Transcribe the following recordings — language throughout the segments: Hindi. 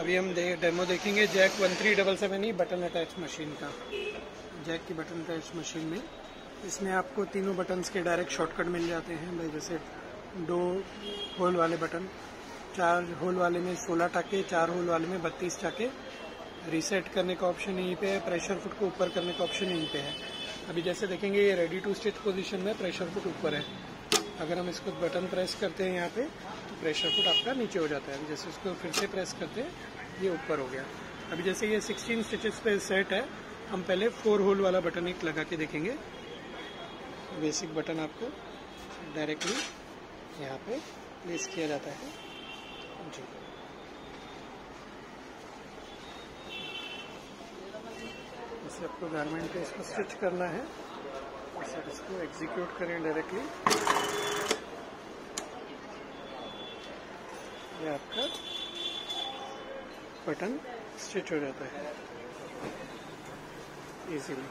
अभी हम डेमो देखेंगे जैक 1377 बटन अटैच मशीन का। जैक की बटन अटैच मशीन में इसमें आपको तीनों बटन्स के डायरेक्ट शॉर्टकट मिल जाते हैं भाई। जैसे 2 होल वाले बटन, 4 होल वाले में 16 टाके, 4 होल वाले में 32 टाके। रीसेट करने का ऑप्शन यहीं पे है, प्रेशर फुट को ऊपर करने का ऑप्शन यहीं पे है। अभी जैसे देखेंगे ये रेडी टू स्टिच पोजीशन में प्रेशर फुट ऊपर है। अगर हम इसको बटन प्रेस करते हैं यहाँ पे तो प्रेशर फुट आपका नीचे हो जाता है। जैसे इसको फिर से प्रेस करते हैं ये ऊपर हो गया। अभी जैसे ये 16 स्टिचेस पे सेट है, हम पहले 4 होल वाला बटन एक लगा के देखेंगे। बेसिक बटन आपको डायरेक्टली यहाँ पे प्लेस किया जाता है जी। जैसे आपको गारमेंट पे इसको स्टिच करना है, सर इसको एग्जीक्यूट करें डायरेक्टली। ये आपका बटन स्टिच हो जाता है इजीली।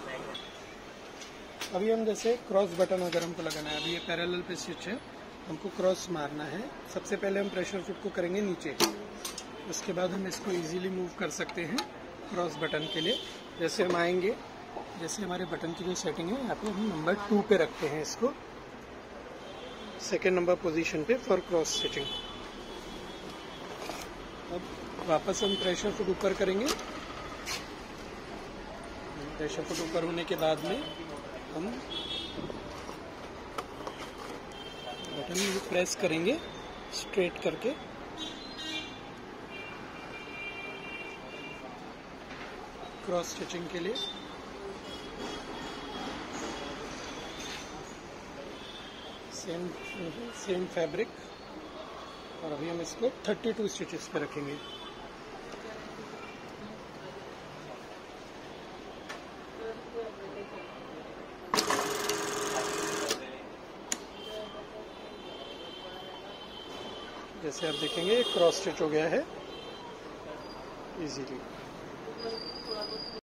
अभी हम जैसे क्रॉस बटन अगर हमको लगाना है, अभी ये पैरेलल पे स्टिच है, हमको क्रॉस मारना है। सबसे पहले हम प्रेशर फुट को करेंगे नीचे, उसके बाद हम इसको इजीली मूव कर सकते हैं क्रॉस बटन के लिए। जैसे हम आएंगे, जैसे हमारे बटन की जो सेटिंग है यहाँ पे हम नंबर 2 पे रखते हैं इसको, सेकेंड नंबर पोजीशन पे फॉर क्रॉस स्टिचिंग। अब वापस हम प्रेशर फुट ऊपर करेंगे। प्रेशर फुट ऊपर होने के बाद में हम बटन प्रेस करेंगे स्ट्रेट करके। क्रॉस स्टिचिंग के लिए सेम फैब्रिक, और अभी हम इसको 32 स्टिचेस पे रखेंगे। जैसे आप देखेंगे क्रॉस स्टिच हो गया है इजीली।